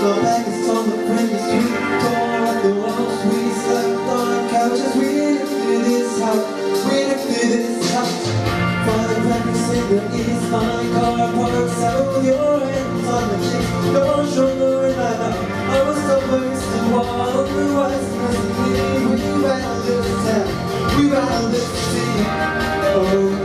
Our back is on the previous street, tore up the walls, we slept on couches. We lived through this house, we lived through this house. Father practice in the east, my car parks out with your hands on the cheeks, your shoulder in my mouth. I was the first to walk on the west, we rattled this town, we rattled this city. Oh,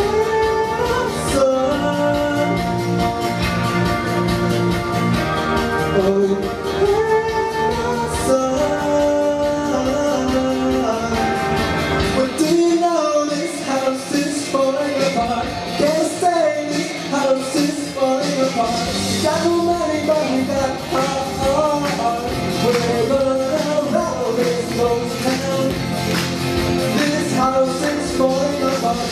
what do you know? This house is falling apart. Can't stay, this house is falling apart. Got no money, but we got heart. We're gonna rattle this ghost town. This house is falling apart.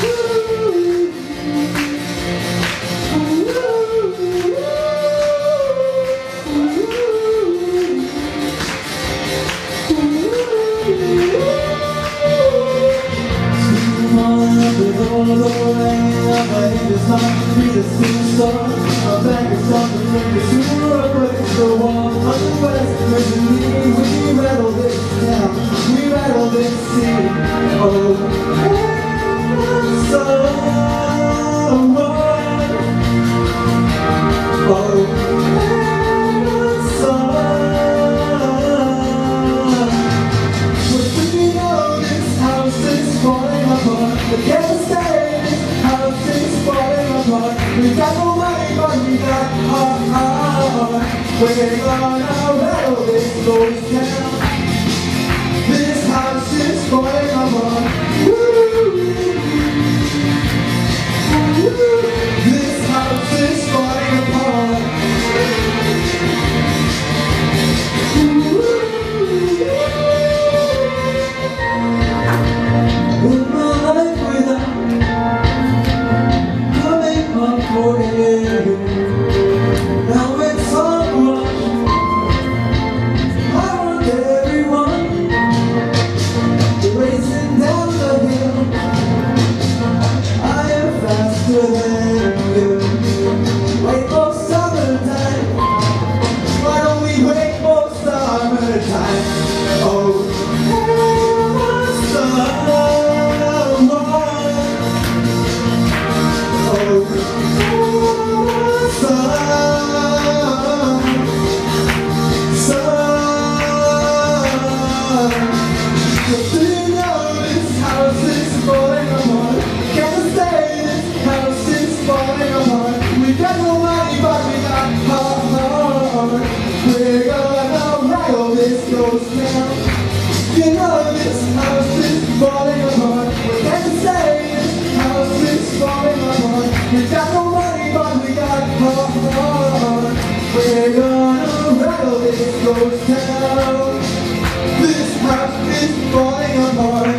It's not to be the same song. Our back is on the previous tour, but it's the wall on the west. We rattle this town, we rattle this city. Oh, someone. Oh, someone. What do you know? This house is falling apart. The can't we got no money, but we got heart. We're gonna rattle this ghost town. This house is falling apart. This house is falling apart. In my life without now it's all I want everyone racing down the hill. I am faster than you. Wait for summertime. Why don't we wait for summertime? Oh, we're gonna rattle this ghost town. You know this house is falling apart. We can't say this house is falling apart. We got no money, but we got heart. We're gonna rattle this ghost town. This house is falling apart.